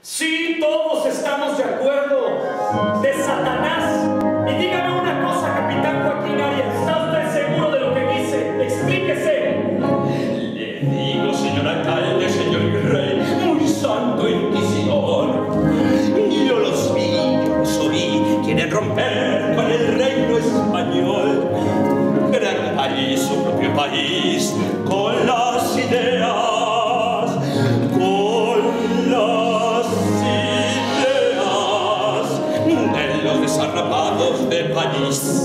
Sí, todos estamos de acuerdo. De Satanás. Y dígame una cosa, capitán Joaquín Arias. ¿Está usted seguro de lo que dice? Explíquese. Le digo, señor alcalde, señor virrey, muy santo inquisidor. Yo los vi, yo los oí, quieren romper con el reino español. Gran país, su propio país, con las ideas. Desarrapados de París.